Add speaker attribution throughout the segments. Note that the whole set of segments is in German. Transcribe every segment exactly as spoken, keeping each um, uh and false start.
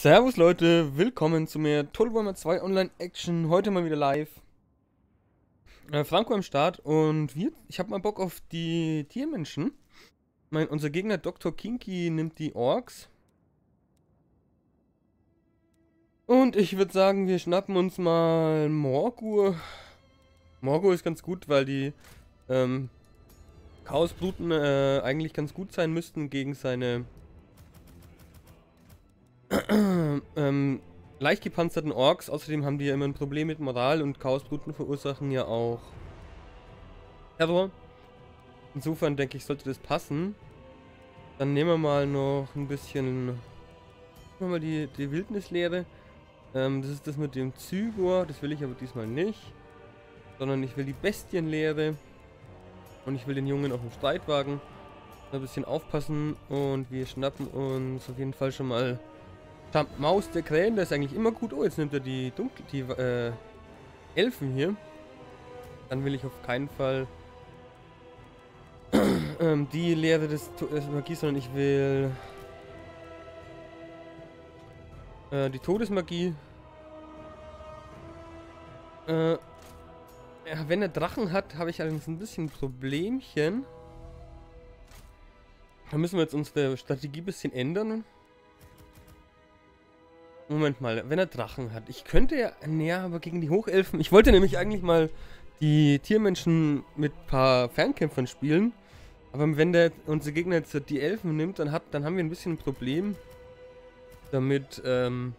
Speaker 1: Servus Leute, willkommen zu mir Total Warhammer zwei Online Action, heute mal wieder live. Äh, Franco am Start und wir, ich habe mal Bock auf die Tiermenschen. Mein, unser Gegner Doktor Kinky nimmt die Orks. Und ich würde sagen, wir schnappen uns mal Morgur. Morgur ist ganz gut, weil die ähm, Chaosbruten äh, eigentlich ganz gut sein müssten gegen seine ähm, leicht gepanzerten Orks. Außerdem haben die ja immer ein Problem mit Moral und Chaosbruten verursachen ja auch Terror. Insofern denke ich, sollte das passen. Dann nehmen wir mal noch ein bisschen. Nehmen wir mal die, die Wildnislehre. Ähm, das ist das mit dem Zygor. Das will ich aber diesmal nicht. Sondern ich will die Bestienlehre. Und ich will den Jungen auf dem Streitwagen. Ein bisschen aufpassen. Und wir schnappen uns auf jeden Fall schon mal Maus der Krähen. Der ist eigentlich immer gut. Oh, jetzt nimmt er die Dunkel, die äh, Elfen hier. Dann will ich auf keinen Fall ähm, die Lehre des, des Magie, sondern ich will äh, die Todesmagie. Äh, ja, wenn er Drachen hat, habe ich allerdings ein bisschen ein Problemchen. Da müssen wir jetzt unsere Strategie ein bisschen ändern. Moment mal, wenn er Drachen hat. Ich könnte ja, naja, aber gegen die Hochelfen. Ich wollte nämlich eigentlich mal die Tiermenschen mit ein paar Fernkämpfern spielen. Aber wenn der unser Gegner jetzt die Elfen nimmt, dann, hat, dann haben wir ein bisschen ein Problem damit, ähm,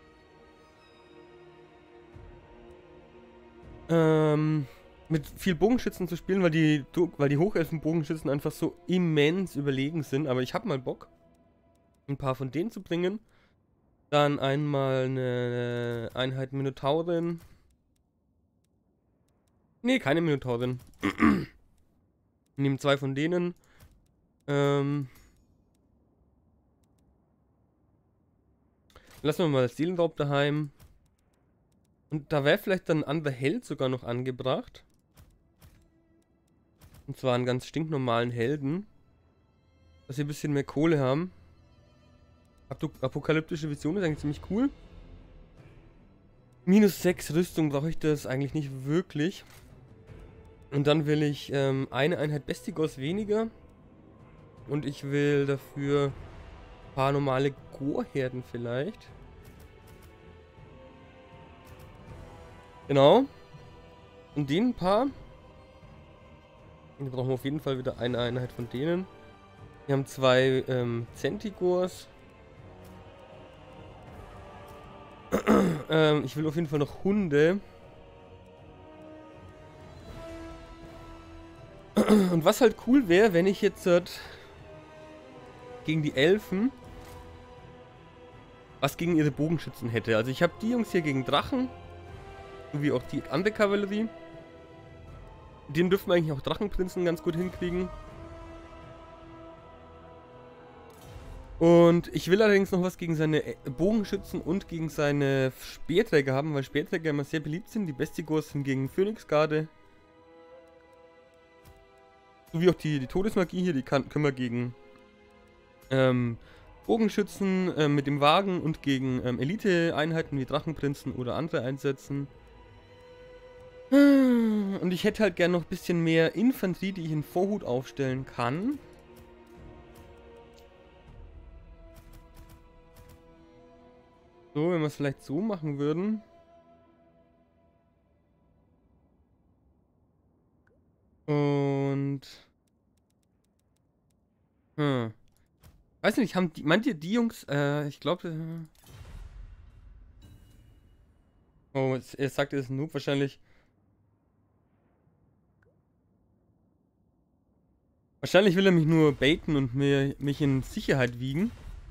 Speaker 1: ähm, mit viel Bogenschützen zu spielen, weil die, weil die Hochelfen-Bogenschützen einfach so immens überlegen sind. Aber ich habe mal Bock, ein paar von denen zu bringen. Dann einmal eine Einheit Minotaurin. Nee, keine Minotaurin. Nehmen zwei von denen. Ähm. Lassen wir mal das Seelenraub daheim. Und da wäre vielleicht dann ein anderer Held sogar noch angebracht. Und zwar einen ganz stinknormalen Helden. Dass sie ein bisschen mehr Kohle haben. Apokalyptische Vision ist eigentlich ziemlich cool. Minus sechs Rüstung brauche ich das eigentlich nicht wirklich. Und dann will ich ähm, eine Einheit Bestigos weniger. Und ich will dafür ein paar normale Gorherden vielleicht. Genau. Und den ein paar. Wir brauchen auf jeden Fall wieder eine Einheit von denen. Wir haben zwei ähm, Centigors. ähm, ich will auf jeden Fall noch Hunde. Und was halt cool wäre, wenn ich jetzt halt gegen die Elfen was gegen ihre Bogenschützen hätte. Also ich habe die Jungs hier gegen Drachen, wie auch die andere Kavallerie. Den dürfen wir eigentlich auch Drachenprinzen ganz gut hinkriegen. Und ich will allerdings noch was gegen seine Bogenschützen und gegen seine Speerträger haben, weil Speerträger immer sehr beliebt sind. Die Bestigors sind gegen Phönixgarde. Sowie auch die, die Todesmagie hier, die kann, können wir gegen ähm, Bogenschützen äh, mit dem Wagen und gegen ähm, Elite-Einheiten wie Drachenprinzen oder andere einsetzen. Und ich hätte halt gern noch ein bisschen mehr Infanterie, die ich in Vorhut aufstellen kann. So, wenn wir es vielleicht so machen würden. Und... Hm. Weiß nicht, haben die, meint ihr die Jungs, äh, ich glaube... Äh oh, er sagt, es ist ein Noob wahrscheinlich. Wahrscheinlich will er mich nur baiten und mir, mich in Sicherheit wiegen.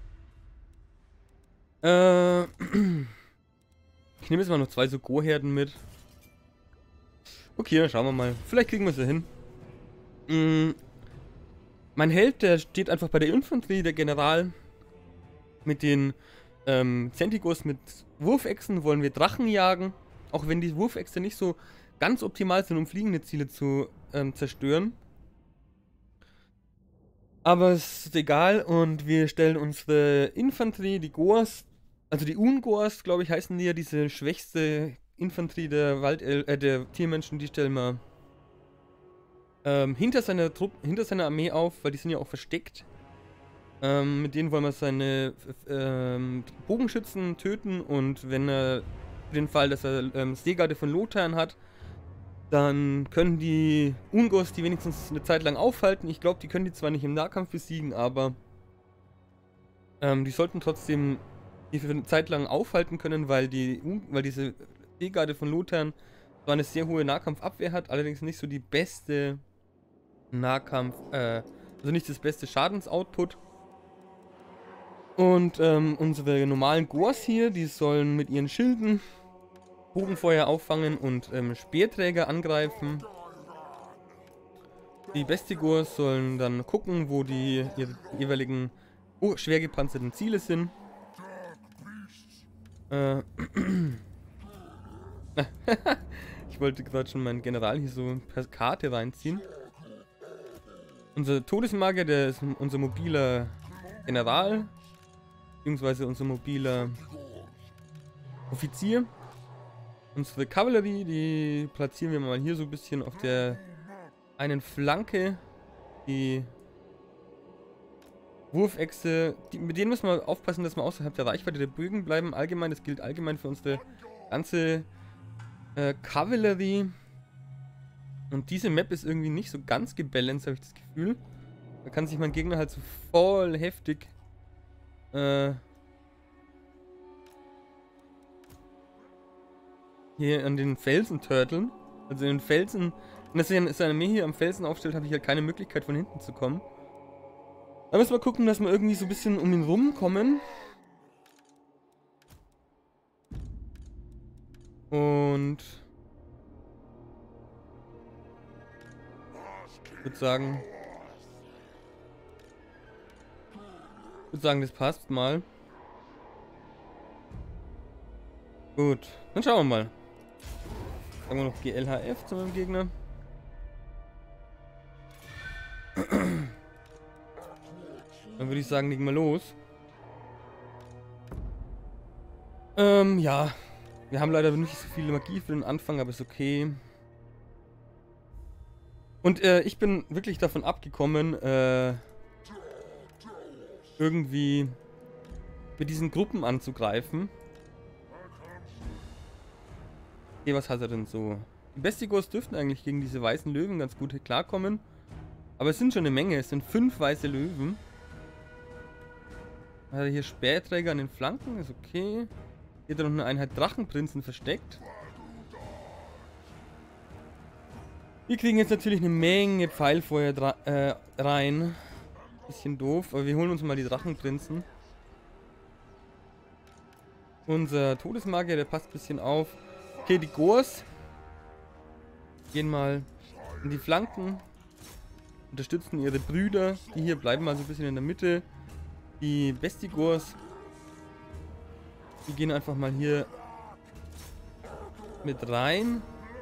Speaker 1: Äh... Ich nehme jetzt mal noch zwei so Go-Herden mit. Okay, dann schauen wir mal. Vielleicht kriegen wir es ja hin. Mm. Mein Held, der steht einfach bei der Infanterie, der General. Mit den ähm, Centigos mit Wurfechsen wollen wir Drachen jagen. Auch wenn die Wurfechse nicht so ganz optimal sind, um fliegende Ziele zu ähm, zerstören. Aber es ist egal und wir stellen unsere Infanterie, die Goas, Also die Ungors, glaube ich, heißen die ja diese schwächste Infanterie der Wald äh, der Tiermenschen, die stellen wir ähm, hinter seiner Truppe, hinter seiner Armee auf, weil die sind ja auch versteckt. Ähm, mit denen wollen wir seine ähm, Bogenschützen töten und wenn er für den Fall, dass er ähm, Seegarde von Lothern hat, dann können die Ungors die wenigstens eine Zeit lang aufhalten. Ich glaube, die können die zwar nicht im Nahkampf besiegen, aber ähm, die sollten trotzdem die für eine Zeit lang aufhalten können, weil die weil diese Seegarde von Lothern zwar eine sehr hohe Nahkampfabwehr hat, allerdings nicht so die beste Nahkampf, äh, also nicht das beste Schadensoutput. Und ähm, unsere normalen Gors hier, die sollen mit ihren Schilden Bogenfeuer auffangen und ähm, Speerträger angreifen. Die Bestigors sollen dann gucken, wo die ihre jeweiligen oh, schwer gepanzerten Ziele sind. Äh, ich wollte gerade schon meinen General hier so per Karte reinziehen. Unser Todesmagier, der ist unser mobiler General, beziehungsweise unser mobiler Offizier. Unsere Kavallerie, die platzieren wir mal hier so ein bisschen auf der einen Flanke. Die Wurfechse, die, mit denen müssen wir aufpassen, dass wir außerhalb der Reichweite der Bögen bleiben. Allgemein, das gilt allgemein für unsere ganze äh, Kavallerie. Und diese Map ist irgendwie nicht so ganz gebalanced, habe ich das Gefühl. Da kann sich mein Gegner halt so voll heftig äh, hier an den Felsen turteln. Also in den Felsen, wenn das seine Armee hier am Felsen aufstellt, habe ich halt keine Möglichkeit von hinten zu kommen. Da müssen wir gucken, dass wir irgendwie so ein bisschen um ihn rumkommen. Und ich würde sagen, ich würde sagen, das passt mal. Gut, dann schauen wir mal. Sagen wir noch G L H F zu meinem Gegner. Dann würde ich sagen, legen wir los. Ähm, ja. Wir haben leider nicht so viel Magie für den Anfang, aber ist okay. Und äh, ich bin wirklich davon abgekommen, äh, irgendwie mit diesen Gruppen anzugreifen. Okay, was hat er denn so? Die Bestigors dürften eigentlich gegen diese weißen Löwen ganz gut klarkommen. Aber es sind schon eine Menge. Es sind fünf weiße Löwen. Hat er hier Speerträger an den Flanken? Ist okay. Hier hat er noch eine Einheit Drachenprinzen versteckt. Wir kriegen jetzt natürlich eine Menge Pfeilfeuer äh, rein. Bisschen doof, aber wir holen uns mal die Drachenprinzen. Unser Todesmagier, der passt ein bisschen auf. Okay, die Gors gehen mal in die Flanken. Unterstützen ihre Brüder. Die hier bleiben mal so ein bisschen in der Mitte. Die Bestigors, die gehen einfach mal hier mit rein.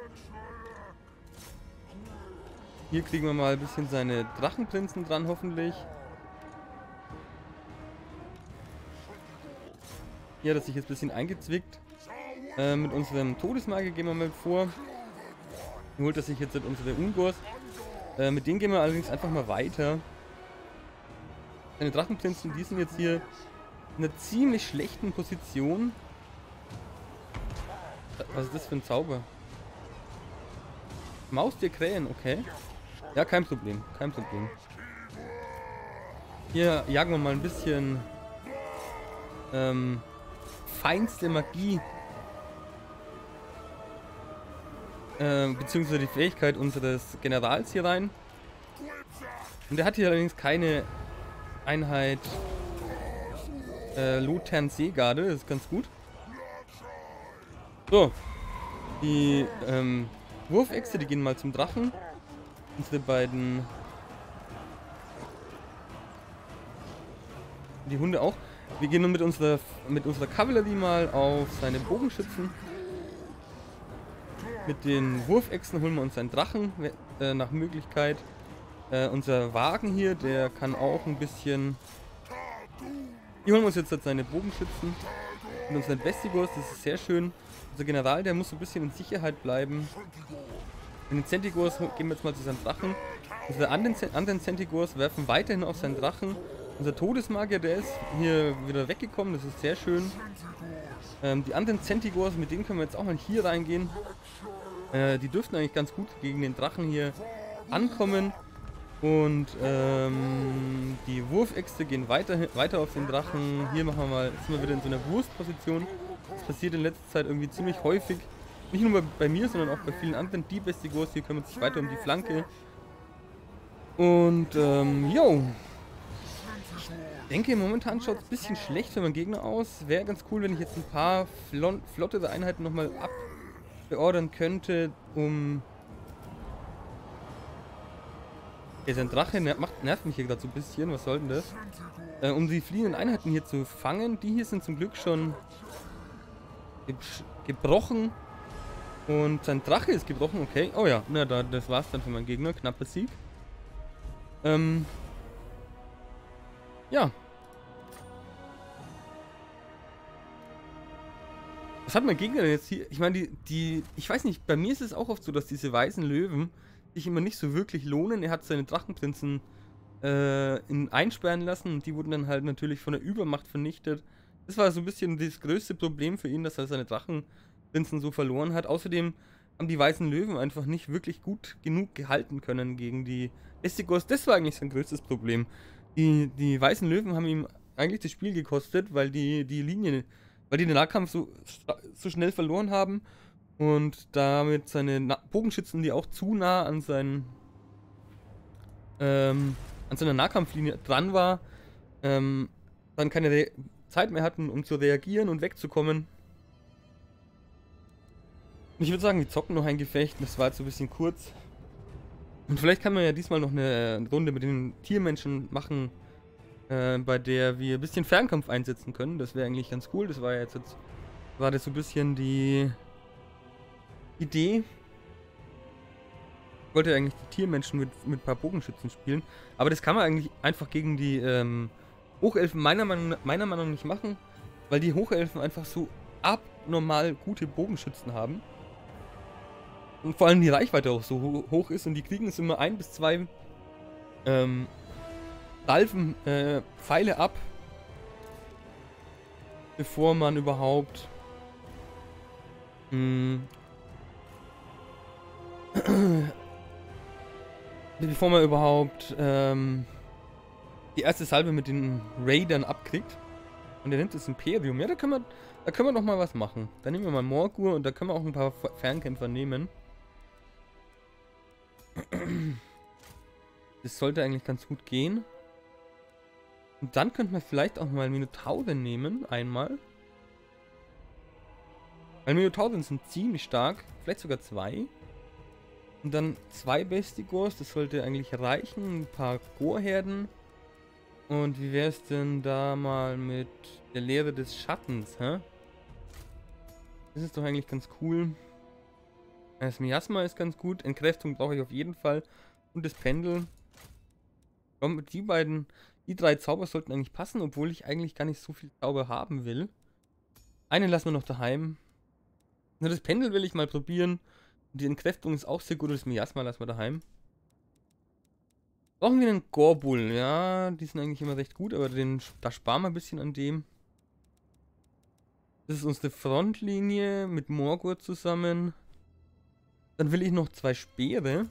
Speaker 1: Hier kriegen wir mal ein bisschen seine Drachenprinzen dran, hoffentlich. Hier hat er sich jetzt ein bisschen eingezwickt. Äh, mit unserem Todesmagier gehen wir mal vor. Hier holt er sich jetzt unsere Ungors. Äh, mit denen gehen wir allerdings einfach mal weiter. Seine Drachenprinzen, die sind jetzt hier in einer ziemlich schlechten Position. Was ist das für ein Zauber? Maustier Krähen, okay. Ja, kein Problem, kein Problem. Hier jagen wir mal ein bisschen ähm, feinste Magie. Äh, beziehungsweise die Fähigkeit unseres Generals hier rein. Und der hat hier allerdings keine Einheit äh, Lothern Seegarde, das ist ganz gut. So. Die ähm, Wurfechse, die gehen mal zum Drachen. Unsere beiden... Die Hunde auch. Wir gehen nun mit unserer, mit unserer Kavallerie mal auf seine Bogenschützen. Mit den Wurfechsen holen wir uns einen Drachen äh, nach Möglichkeit. Äh, unser Wagen hier, der kann auch ein bisschen... Hier holen wir uns jetzt seine Bogenschützen. mit unseren Vestigos, das ist sehr schön. Unser General, der muss so ein bisschen in Sicherheit bleiben. In den Centigors gehen wir jetzt mal zu seinen Drachen. Unsere anderen, anderen Centigors werfen weiterhin auf seinen Drachen. Unser Todesmagier, der ist hier wieder weggekommen, das ist sehr schön. Ähm, die anderen Centigors, mit denen können wir jetzt auch mal hier reingehen. Äh, die dürften eigentlich ganz gut gegen den Drachen hier ankommen. Und ähm, die Wurfäxte gehen weiter, weiter auf den Drachen. Hier machen wir mal, jetzt sind wir wieder in so einer Wurstposition. Das passiert in letzter Zeit irgendwie ziemlich häufig. Nicht nur bei, bei mir, sondern auch bei vielen anderen. Die Vestigos hier kümmern sich weiter um die Flanke. Und ähm, jo. Ich denke, momentan schaut es ein bisschen schlecht für meinen Gegner aus. Wäre ganz cool, wenn ich jetzt ein paar flottere Einheiten nochmal abbeordern könnte, um... Okay, sein Drache ner macht, nervt mich hier gerade so ein bisschen. Was soll denn das? Äh, um die fliehenden Einheiten hier zu fangen. Die hier sind zum Glück schon ge gebrochen. Und sein Drache ist gebrochen. Okay. Oh ja, na, da, das war's dann für meinen Gegner. Knapper Sieg. Ähm... Ja. Was hat mein Gegner denn jetzt hier? Ich meine, die, die, ich weiß nicht, bei mir ist es auch oft so, dass diese weißen Löwen sich immer nicht so wirklich lohnen. Er hat seine Drachenprinzen äh, in, einsperren lassen und die wurden dann halt natürlich von der Übermacht vernichtet. Das war so ein bisschen das größte Problem für ihn, dass er seine Drachenprinzen so verloren hat. Außerdem haben die weißen Löwen einfach nicht wirklich gut genug gehalten können gegen die Vestigos. Das war eigentlich sein größtes Problem. Die, die weißen Löwen haben ihm eigentlich das Spiel gekostet, weil die, die Linie, weil die den Nahkampf so, so schnell verloren haben und damit seine Na Bogenschützen, die auch zu nah an seinen ähm, an seiner Nahkampflinie dran war, ähm, dann keine Re Zeit mehr hatten, um zu reagieren und wegzukommen. Und ich würde sagen, wir zocken noch ein Gefecht. Das war jetzt so ein bisschen kurz. Und vielleicht kann man ja diesmal noch eine Runde mit den Tiermenschen machen, äh, bei der wir ein bisschen Fernkampf einsetzen können. Das wäre eigentlich ganz cool. Das war ja jetzt, jetzt war das so ein bisschen die Idee. Ich wollte eigentlich die Tiermenschen mit, mit ein paar Bogenschützen spielen. Aber das kann man eigentlich einfach gegen die ähm, Hochelfen meiner Meinung, meiner Meinung nach nicht machen, weil die Hochelfen einfach so abnormal gute Bogenschützen haben. Und vor allem die Reichweite auch so hoch ist und die kriegen es immer ein bis zwei ähm, Salven, äh, Pfeile ab, bevor man überhaupt mh, bevor man überhaupt ähm, die erste Salve mit den Raidern abkriegt. Und der nimmt das Imperium. Ja, da können wir, da können wir doch mal was machen. Da nehmen wir mal Morgur und da können wir auch ein paar Fernkämpfer nehmen. Das sollte eigentlich ganz gut gehen. Und dann könnten wir vielleicht auch mal Minotauren nehmen, einmal. Weil Minotauren sind ziemlich stark, vielleicht sogar zwei. Und dann zwei Vestigos, das sollte eigentlich reichen. Ein paar Gorherden. Und wie wäre es denn da mal mit der Lehre des Schattens, hä? Das ist doch eigentlich ganz cool. Das Miasma ist ganz gut. Entkräftung brauche ich auf jeden Fall. Und das Pendel. Die beiden, die drei Zauber sollten eigentlich passen, obwohl ich eigentlich gar nicht so viel Zauber haben will. Einen lassen wir noch daheim. Nur das Pendel will ich mal probieren. Die Entkräftung ist auch sehr gut. Das Miasma lassen wir daheim. Brauchen wir einen Gorbul? Ja, die sind eigentlich immer recht gut, aber den, da sparen wir ein bisschen an dem. Das ist unsere Frontlinie mit Morgur zusammen. Dann will ich noch zwei Speere.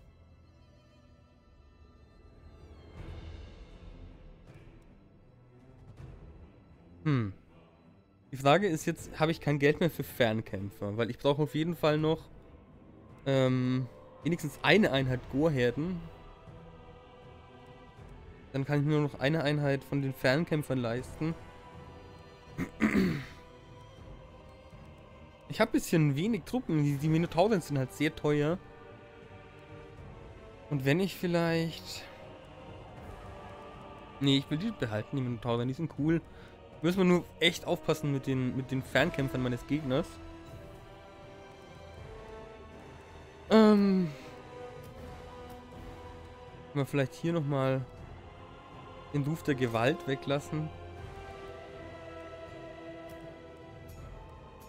Speaker 1: Hm. Die Frage ist jetzt, habe ich kein Geld mehr für Fernkämpfer? Weil ich brauche auf jeden Fall noch ähm, wenigstens eine Einheit Gorherden. Dann kann ich nur noch eine Einheit von den Fernkämpfern leisten. Ich habe ein bisschen wenig Truppen. Die, die Minotauren sind halt sehr teuer. Und wenn ich vielleicht... Nee, ich will die behalten, die Minotauren. Die sind cool. Müssen wir nur echt aufpassen mit den, mit den Fernkämpfern meines Gegners. Ähm... Mal vielleicht hier nochmal den Ruf der Gewalt weglassen.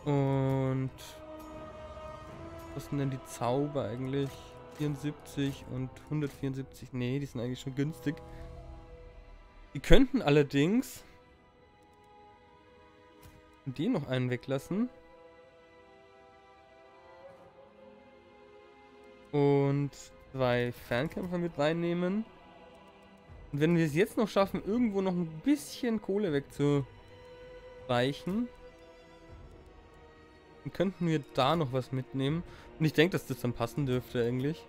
Speaker 1: Und was sind denn die Zauber eigentlich? vierundsiebzig und hundertvierundsiebzig. Nee, die sind eigentlich schon günstig. Die könnten allerdings den noch einen weglassen. Und zwei Fernkämpfer mit reinnehmen. Und wenn wir es jetzt noch schaffen, irgendwo noch ein bisschen Kohle wegzureichen, dann könnten wir da noch was mitnehmen. Und ich denke, dass das dann passen dürfte eigentlich.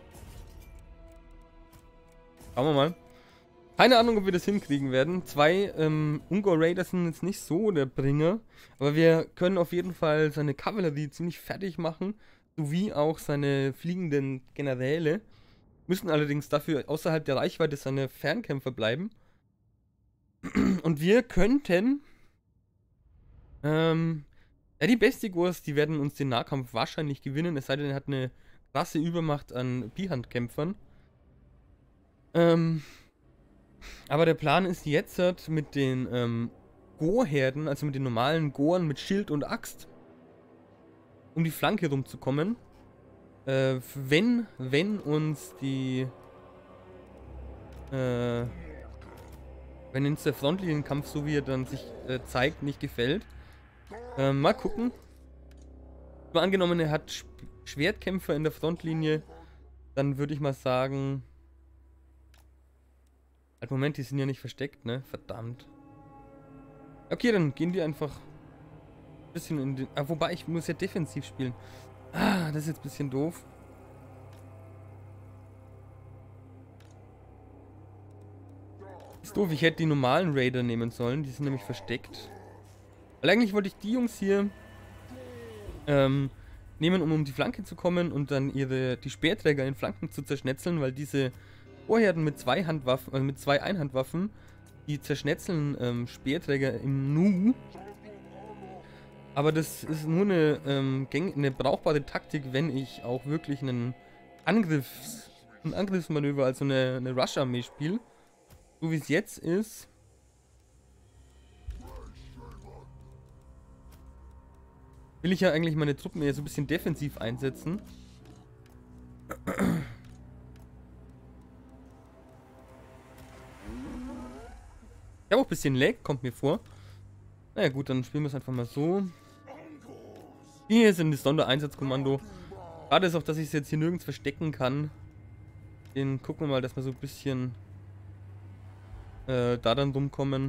Speaker 1: Schauen wir mal. Keine Ahnung, ob wir das hinkriegen werden. Zwei ähm, Ungor Raiders sind jetzt nicht so der Bringer. Aber wir können auf jeden Fall seine Kavallerie ziemlich fertig machen. Sowie auch seine fliegenden Generäle. Müssen allerdings dafür außerhalb der Reichweite seiner Fernkämpfer bleiben. Und wir könnten... Ähm... Ja, die Bestigors, die werden uns den Nahkampf wahrscheinlich gewinnen. Es sei denn, er hat eine krasse Übermacht an Bihand-Kämpfern. Ähm... Aber der Plan ist jetzt halt mit den ähm, Go-Herden, also mit den normalen Goren mit Schild und Axt, um die Flanke rumzukommen. Äh, wenn, wenn uns die, äh, wenn uns der Frontlinienkampf, so wie er dann sich äh, zeigt, nicht gefällt. Äh, mal gucken. Mal angenommen, er hat Sch Schwertkämpfer in der Frontlinie, dann würde ich mal sagen... Halt, Moment, die sind ja nicht versteckt, ne? Verdammt. Okay, dann gehen wir einfach ein bisschen in den... Ah, wobei, ich muss ja defensiv spielen. Ah, das ist jetzt ein bisschen doof. Ist doof, ich hätte die normalen Raider nehmen sollen. Die sind nämlich versteckt. Weil eigentlich wollte ich die Jungs hier ähm, nehmen, um um die Flanke zu kommen und dann ihre die Speerträger in Flanken zu zerschnetzeln, weil diese Vorherden mit zwei Handwaffen, also mit zwei Einhandwaffen, die zerschnetzeln ähm, Speerträger im Nu. Aber das ist nur eine, ähm, eine brauchbare Taktik, wenn ich auch wirklich einen Angriffs, ein Angriffsmanöver, also eine, eine Rush-Armee spiele. So wie es jetzt ist. Will ich ja eigentlich meine Truppen eher so ein bisschen defensiv einsetzen. Ich habe auch ein bisschen Lag, kommt mir vor. Naja gut, dann spielen wir es einfach mal so. Hier sind das Sondereinsatzkommando. Gerade ist auch, dass ich es jetzt hier nirgends verstecken kann. Den gucken wir mal, dass wir so ein bisschen äh, da dann rumkommen.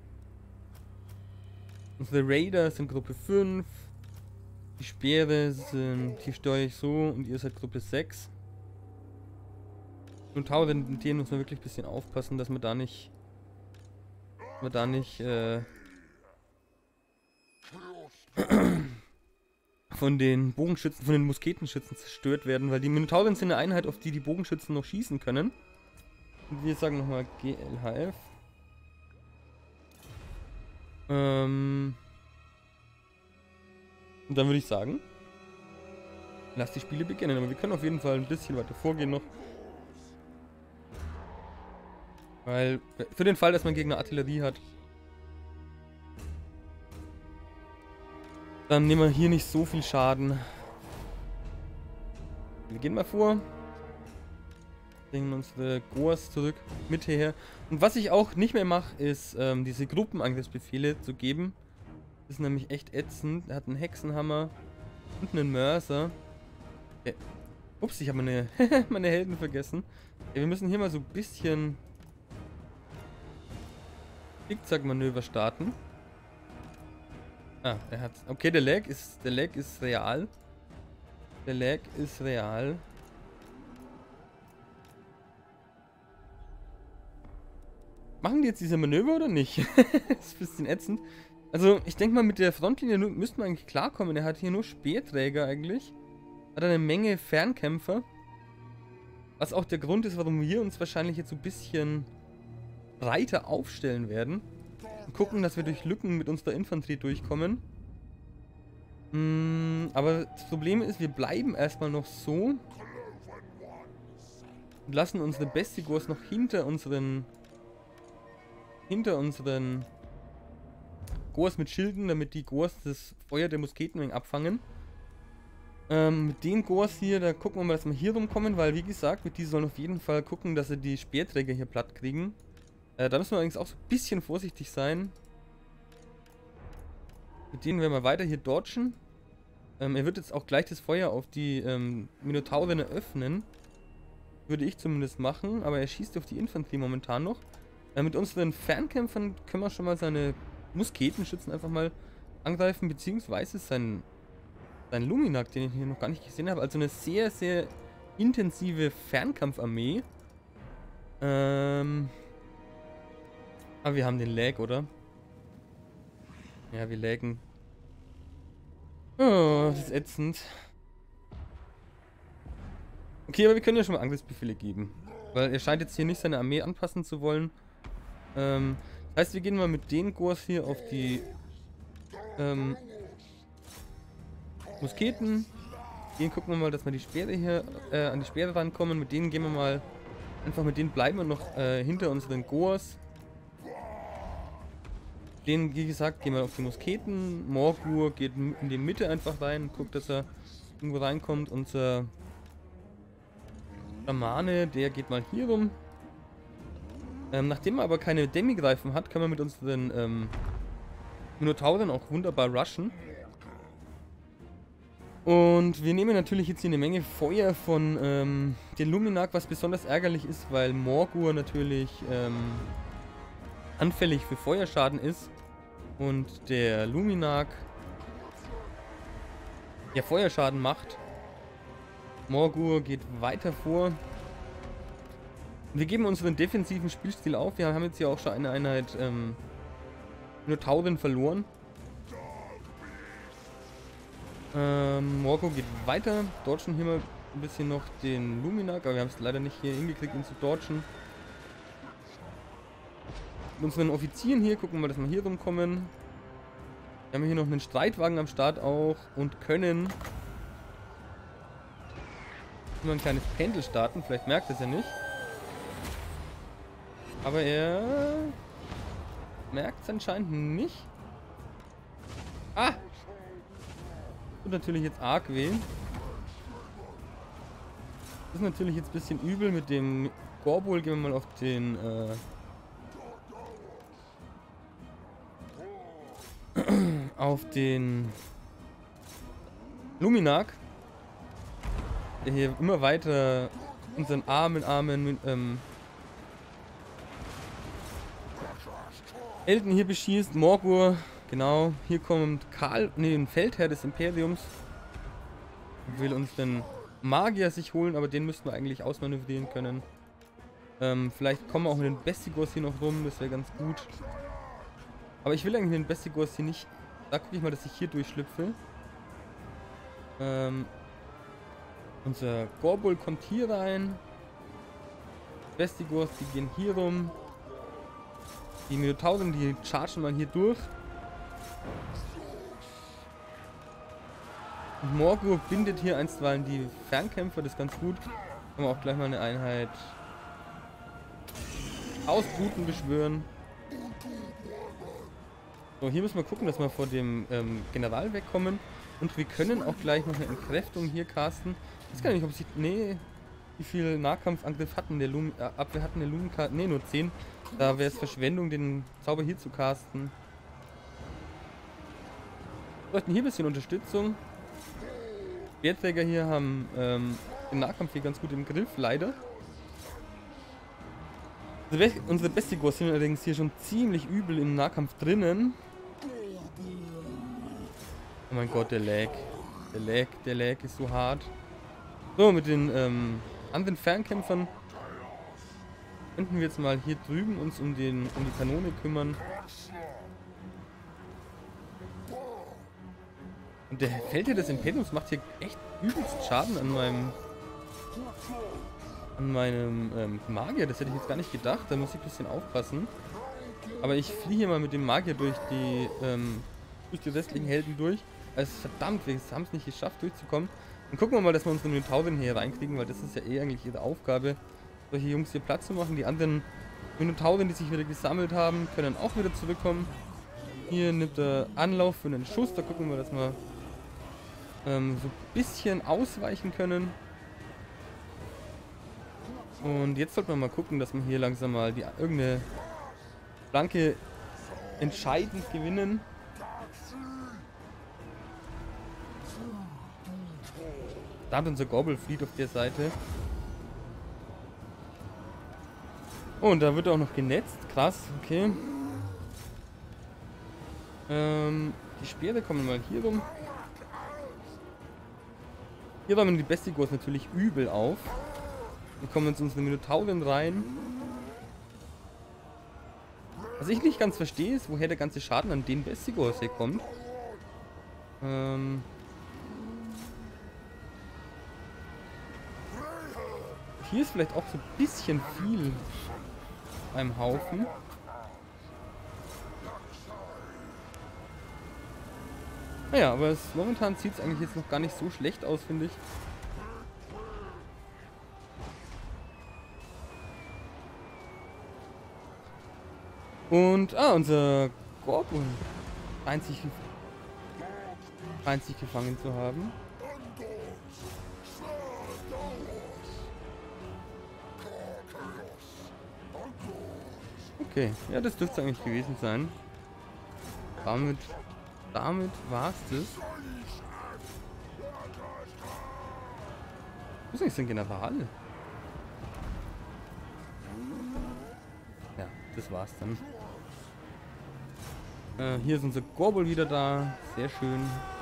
Speaker 1: Unsere Raider sind Gruppe fünf. Die Speere sind, hier steuere ich so und ihr seid Gruppe sechs. Und Tower, mit denen muss man wirklich ein bisschen aufpassen, dass wir da nicht wir da nicht äh, von den Bogenschützen, von den Musketenschützen zerstört werden, weil die Minotauren sind eine Einheit, auf die die Bogenschützen noch schießen können. Und wir sagen nochmal G L H F. Ähm Und dann würde ich sagen, lass die Spiele beginnen, aber wir können auf jeden Fall ein bisschen weiter vorgehen noch. Weil, für den Fall, dass man Gegner Artillerie hat, dann nehmen wir hier nicht so viel Schaden. Wir gehen mal vor. Bringen unsere Goas zurück mit hierher. Und was ich auch nicht mehr mache, ist ähm, diese Gruppenangriffsbefehle zu geben. Das ist nämlich echt ätzend. Er hat einen Hexenhammer und einen Mörser. Okay. Ups, ich habe meine, meine Helden vergessen. Okay, wir müssen hier mal so ein bisschen Zickzack-Manöver starten. Ah, er hat... Okay, der Lag ist, der Lag ist real. Der Lag ist real. Machen die jetzt diese Manöver oder nicht? Das ist ein bisschen ätzend. Also, ich denke mal, mit der Frontlinie müssten wir eigentlich klarkommen. Er hat hier nur Speerträger eigentlich. Hat eine Menge Fernkämpfer. Was auch der Grund ist, warum wir uns wahrscheinlich jetzt so ein bisschen breiter aufstellen werden. Und gucken, dass wir durch Lücken mit unserer Infanterie durchkommen. Mm, aber das Problem ist, wir bleiben erstmal noch so. Und lassen unsere Bestigors noch hinter unseren... hinter unseren Goas mit Schilden, damit die Goas das Feuer der Musketen abfangen. Ähm, mit den Goas hier, da gucken wir mal, dass wir hier rumkommen, weil wie gesagt, mit die sollen auf jeden Fall gucken, dass sie die Speerträger hier platt kriegen. Äh, da müssen wir allerdings auch so ein bisschen vorsichtig sein. Mit denen werden wir weiter hier dodgen. Ähm, er wird jetzt auch gleich das Feuer auf die ähm, Minotauren eröffnen. Würde ich zumindest machen, aber er schießt auf die Infanterie momentan noch. Äh, mit unseren Fernkämpfern können wir schon mal seine Musketenschützen einfach mal angreifen, beziehungsweise sein, sein Luminak, den ich hier noch gar nicht gesehen habe. Also eine sehr, sehr intensive Fernkampfarmee. Ähm... Aber wir haben den Lag, oder? Ja, wir laggen. Oh, das ist ätzend. Okay, aber wir können ja schon mal Angriffsbefehle geben. Weil er scheint jetzt hier nicht seine Armee anpassen zu wollen. Ähm, das heißt, wir gehen mal mit den Goas hier auf die ähm, Musketen. Hier gucken wir mal, dass wir die Speere hier äh, an die Speere rankommen. Mit denen gehen wir mal, einfach mit denen bleiben wir noch äh, hinter unseren Goas. Den, wie gesagt, gehen wir auf die Musketen. Morgur geht in die Mitte einfach rein, guckt, dass er irgendwo reinkommt. Unser Schamane, der geht mal hier rum. Ähm, nachdem er aber keine Demi-Greifen hat, können wir mit unseren ähm, Minotauren auch wunderbar rushen. Und wir nehmen natürlich jetzt hier eine Menge Feuer von ähm, den Luminak, was besonders ärgerlich ist, weil Morgur natürlich ähm, anfällig für Feuerschaden ist. Und der Luminak ja Feuerschaden macht. Morgur geht weiter vor. Wir geben unseren defensiven Spielstil auf. Wir haben jetzt hier auch schon eine Einheit ähm, Minotauren verloren. Ähm, Morgur geht weiter. Dodgen hier mal ein bisschen noch den Luminak, aber wir haben es leider nicht hier hingekriegt, ihn zu dodgen. Mit unseren Offizieren hier, gucken wir mal, dass wir hier rumkommen. Wir haben hier noch einen Streitwagen am Start auch und können immer ein kleines Pendel starten. Vielleicht merkt es ja nicht. Aber er merkt es anscheinend nicht. Ah! Tut natürlich jetzt arg weh. Das ist natürlich jetzt ein bisschen übel mit dem Gorbul. Gehen wir mal auf den äh auf den Luminak, der hier immer weiter unseren armen, armen ähm, Helden hier beschießt. Morgur, genau, hier kommt Karl, ne, ein Feldherr des Imperiums. Will uns den Magier sich holen, aber den müssten wir eigentlich ausmanövrieren können. Ähm, vielleicht kommen wir auch mit den Bestigors hier noch rum, das wäre ganz gut. Aber ich will eigentlich den Bestigors hier nicht. Da gucke ich mal, dass ich hier durchschlüpfe. Ähm, unser Gorbul kommt hier rein. Bestigors, die gehen hier rum. Die Minotauren, die chargen mal hier durch. Und Morgur bindet hier einstweilen die Fernkämpfer, das ist ganz gut. Kann man auch gleich mal eine Einheit Ausbruten beschwören. So, hier müssen wir gucken, dass wir vor dem ähm, General wegkommen. Und wir können auch gleich noch eine Entkräftung hier casten. Ich weiß gar nicht, ob sie... Nee, wie viel Nahkampfangriff hatten der Lum... Äh, Abwehr hatten der Lumenka... Nee, nur zehn. Da wäre es Verschwendung, den Zauber hier zu casten. Wir bräuchten hier ein bisschen Unterstützung. Speerträger hier haben ähm, den Nahkampf hier ganz gut im Griff, leider. Unsere Bestigors sind allerdings hier schon ziemlich übel im Nahkampf drinnen. Oh mein Gott, der Lag. Der Lag, der Lag ist so hart. So, mit den ähm, anderen Fernkämpfern könnten wir jetzt mal hier drüben uns um, den, um die Kanone kümmern. Und der Feldherr des Imperiums macht hier echt übelst Schaden an meinem an meinem ähm, Magier. Das hätte ich jetzt gar nicht gedacht. Da muss ich ein bisschen aufpassen. Aber ich fliehe hier mal mit dem Magier durch die ähm, durch die restlichen Helden durch. Also verdammt, wir haben es nicht geschafft durchzukommen. Dann gucken wir mal, dass wir unsere Minotauren hier reinkriegen, weil das ist ja eh eigentlich ihre Aufgabe, solche Jungs hier Platz zu machen. Die anderen Minotauren, die sich wieder gesammelt haben, können auch wieder zurückkommen. Hier nimmt er Anlauf für einen Schuss. Da gucken wir, dass wir ähm, so ein bisschen ausweichen können. Und jetzt sollten wir mal gucken, dass wir hier langsam mal die irgendeine Flanke entscheidend gewinnen. Da hat unser Gobble flieht auf der Seite. Oh, und da wird auch noch genetzt. Krass, okay. Ähm, die Speere kommen mal hier rum. Hier räumen die Bestigors natürlich übel auf. Wir kommen jetzt unsere Minotauren rein. Was ich nicht ganz verstehe, ist, woher der ganze Schaden an den Bestigors hier kommt. Ähm... Hier ist vielleicht auch so ein bisschen viel beim Haufen. Naja, aber es, momentan sieht es eigentlich jetzt noch gar nicht so schlecht aus, finde ich. Und, ah, unser Gorgon scheint sich, scheint sich gefangen zu haben. Okay, ja, das dürfte eigentlich gewesen sein. Damit, damit war's das. Wo ist eigentlich so ein General? Ja, das war's dann. Äh, hier ist unser Gorbel wieder da. Sehr schön.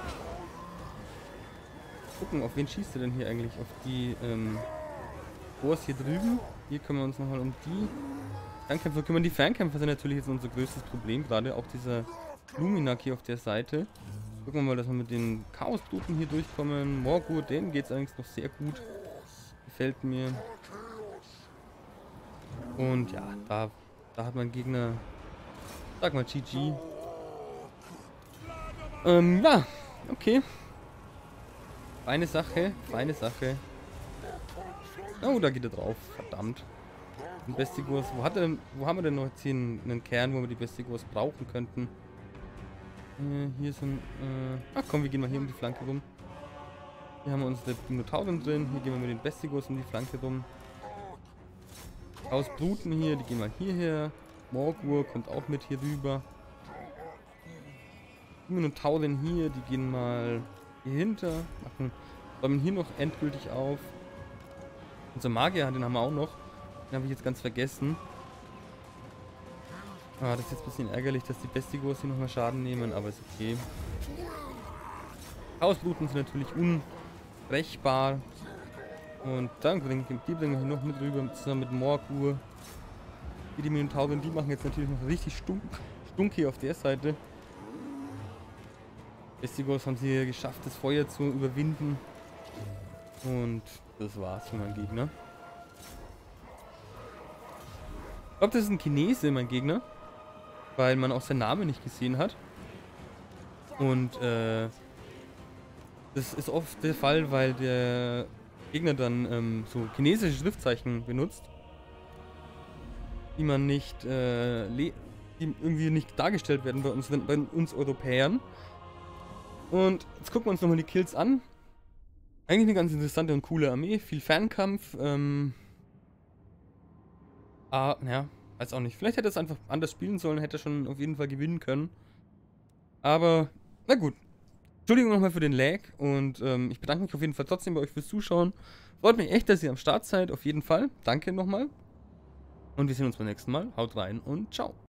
Speaker 1: Gucken, auf wen schießt er denn hier eigentlich? Auf die, ähm, Boars hier drüben. Hier können wir uns nochmal um die Fernkämpfer kümmern. Die Fernkämpfer sind natürlich jetzt unser größtes Problem, gerade auch dieser Luminak hier auf der Seite. Gucken wir mal, dass wir mit den Chaosbruten hier durchkommen. Morgur, denen geht es eigentlich noch sehr gut. Gefällt mir. Und ja, da, da hat mein Gegner, sag mal G G. Ähm, ja, okay. Feine Sache, feine Sache. Oh, da geht er drauf, verdammt. Ein Bestigors. Wo, hat er denn, wo haben wir denn noch jetzt hier einen, einen Kern, wo wir die Bestigors brauchen könnten? Äh, hier ist ein... Äh, ach komm, wir gehen mal hier um die Flanke rum. Hier haben wir unsere Minotauren drin. Hier gehen wir mit den Bestigors um die Flanke rum. Aus Bruten hier, die gehen mal hierher. Morgur kommt auch mit hier rüber. Die Minotauren hier, die gehen mal hier hinter. Machen, räumen hier noch endgültig auf. Unser Magier, den haben wir auch noch. Den habe ich jetzt ganz vergessen. Ah, das ist jetzt ein bisschen ärgerlich, dass die Bestigors hier nochmal Schaden nehmen, aber ist okay. Hausbluten sind natürlich unbrechbar. Und dann bringen die bringen wir hier noch mit rüber, zusammen mit Morgur. Die, die Minotauren, die machen jetzt natürlich noch richtig stunk, stunk hier auf der Seite. Bestigors haben sie hier geschafft, das Feuer zu überwinden. Und das war's für meinen Gegner. Ich glaube, das ist ein Chinese, mein Gegner. Weil man auch seinen Namen nicht gesehen hat. Und äh, das ist oft der Fall, weil der Gegner dann ähm, so chinesische Schriftzeichen benutzt. Die man nicht, äh, die irgendwie nicht dargestellt werden bei uns, bei uns Europäern. Und jetzt gucken wir uns nochmal die Kills an. Eigentlich eine ganz interessante und coole Armee. Viel Fernkampf. Ähm, ah, ja, weiß auch nicht. Vielleicht hätte er es einfach anders spielen sollen. Hätte er schon auf jeden Fall gewinnen können. Aber, na gut. Entschuldigung nochmal für den Lag. Und ähm, ich bedanke mich auf jeden Fall trotzdem bei euch fürs Zuschauen. Freut mich echt, dass ihr am Start seid. Auf jeden Fall. Danke nochmal. Und wir sehen uns beim nächsten Mal. Haut rein und ciao.